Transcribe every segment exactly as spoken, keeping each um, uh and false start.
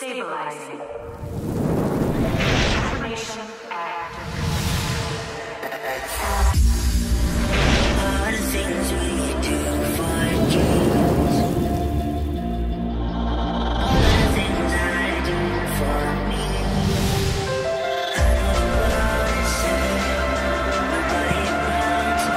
Stabilizing. Information active. All the things we do for you. All the things I do for me. I know the world is saying nobody around to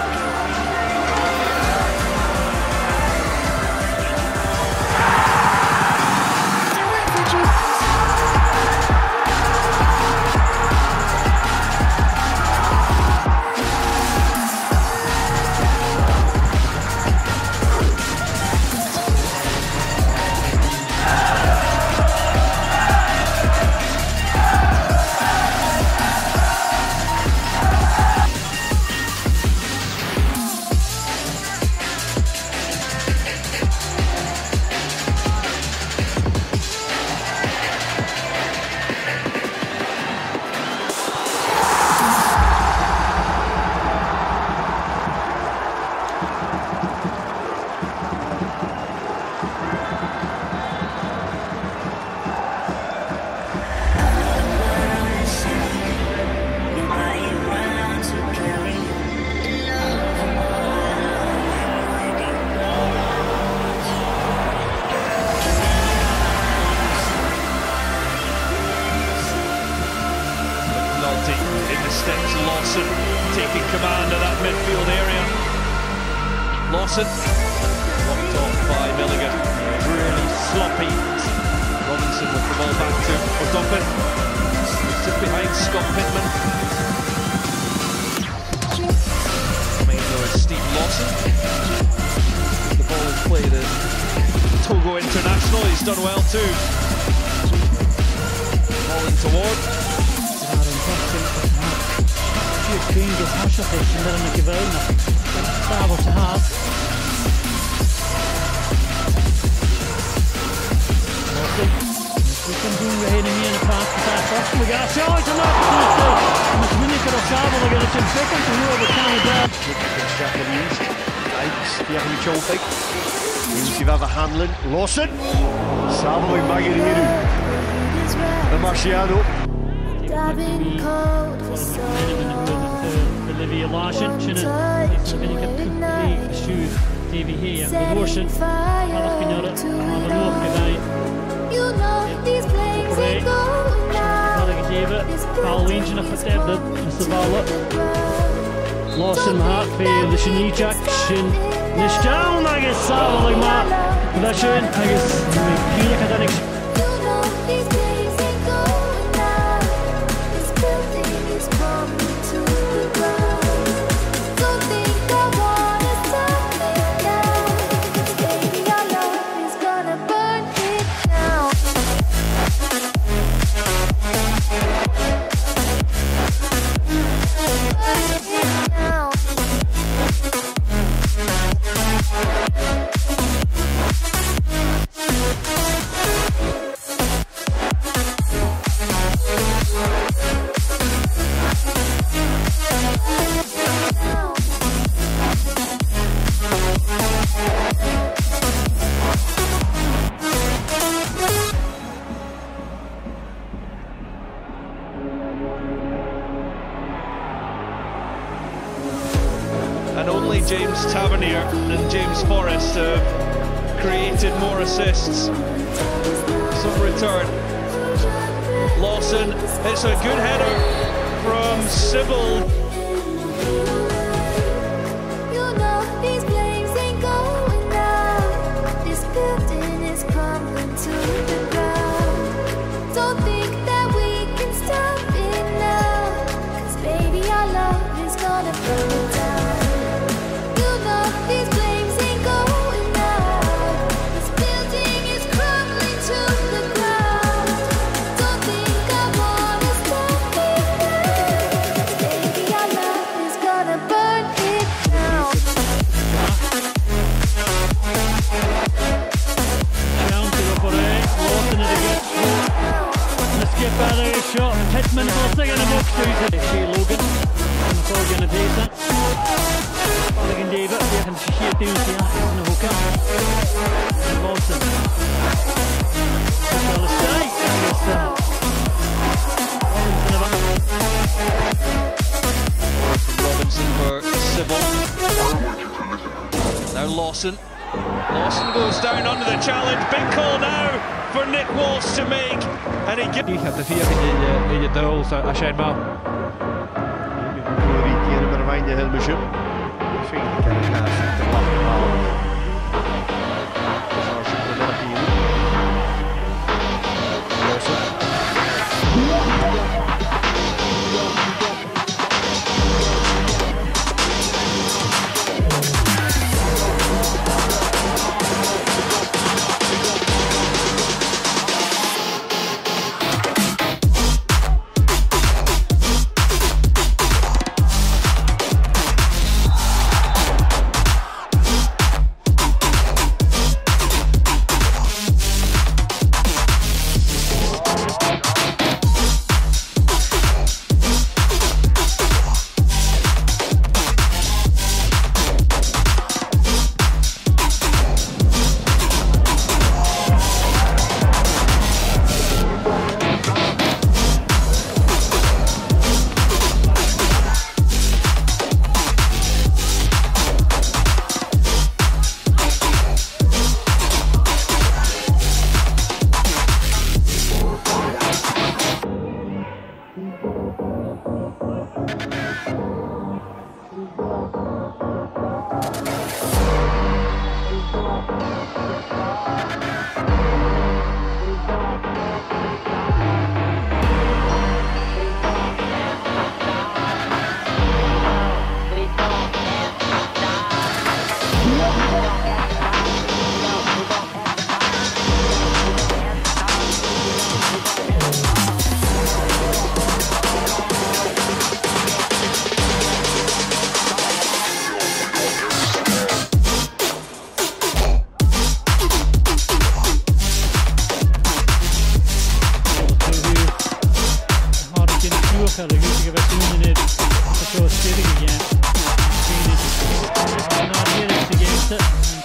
Lawson taking command of that midfield area. Lawson knocked off by Milligan. Really sloppy. Robinson with the ball back to O'Donovan. Just behind Scott Pittman. Coming though is Steve Lawson. The ball is played as Togo international. He's done well too. Ball into Ward. Kring det här köttet där den mycket väl där var så här. Vi kan börja hela med en pass där först vi går så ut och låt oss men vi kan också ha det till second to who can that Japanese Dykes Pierre Chopik Siva Hanlon Lawson Savoy Magiriru the Marciano I've cold for so Olivia Larsen, Shinna, Vinnica Cookie, Shoe, T V here, the Warson, Alakinoda, Avanok, you know these flames ain't going down. Halloween, Shinna, Fatebda, Savala, Lawson, Hartfield, the Shinijak, Shin, Nishdown, I guess, Sava, like Matt, Production, I guess, Punic Academics. And only James Tavernier and James Forrest have created more assists. Some return. Lawson hits a good header from Sybil. You know these flames ain't going down. This building is crumbling to the ground. Don't think that we can stop it now. 'Cause baby, our love is gonna burn it down. Pittman will take in a box to see Logan. I'm going to do that. Logan David, we can see here down here in the hooker. Lawson. Well, the stay. Lawson. Lawson goes down under the challenge. Big call now for Nick Walsh to make. And he gives... Ik heb de vier in je, in je duel, schijnbaar. Rietiere per Wijn de Helmesje. Ik vind dat ik ga te lachen halen. Dus als je de werk hier Lawson. Eller vilka versioner är förstås styrning igen. Not here is the game set.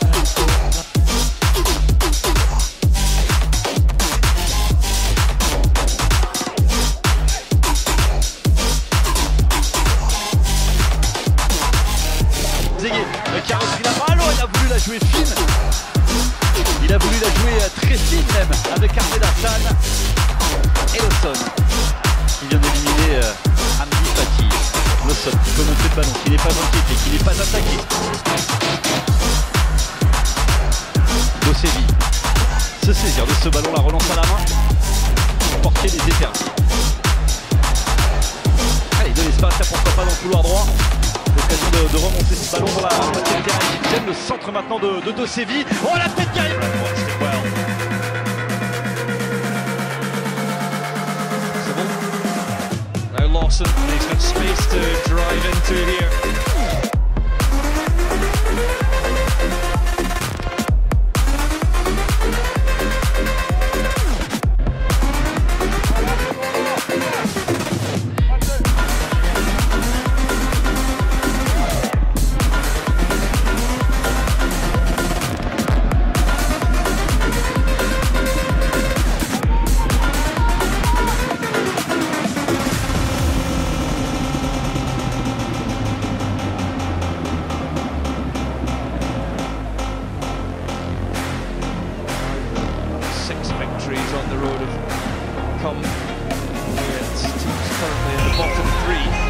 Zégué qui a repris la balle, il a voulu la jouer fine. Il a voulu la jouer très fine même avec Ahmed Hassan et Lawson qui vient d'éliminer euh, Hamdi Fati. Lawson qui peut monter le ballon, qui n'est pas inquiété, qui n'est pas attaqué. Dosevi se saisir de ce ballon, la relance à la main, porter les éternités. Allez, de l'espace, là pourquoi pas dans le couloir droit. L'occasion de, de remonter ce ballon dans la moitié de terrain égyptienne. Le centre maintenant de, de Dosevi. Oh, la tête qui arrive. Now Lawson, he's got space to drive into here. Six victories on the road have come with teams currently in the bottom three.